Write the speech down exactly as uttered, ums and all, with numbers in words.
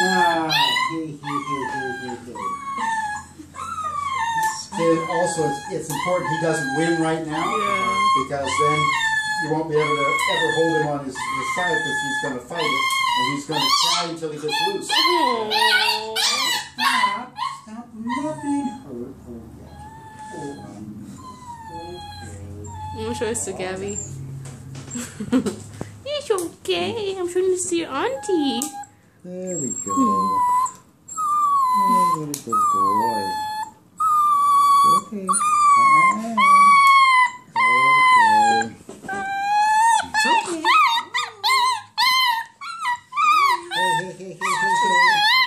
Ah, hey, hey, hey, hey, hey, hey. And also, it's, it's important he doesn't win right now, Yeah. because then you won't be able to ever hold him on his, his side, because he's going to fight it, and he's going to cry until he gets loose. Aww. Stop, stop, not being hurt. Oh, yeah. Oh, um, okay. I'm gonna show this to Gabby. It's okay. I'm showing this to your auntie. There we go. Oh, what a good boy. Okay. Uh-uh. Okay. It's okay. Hey, hey, hey, hey, hey, hey.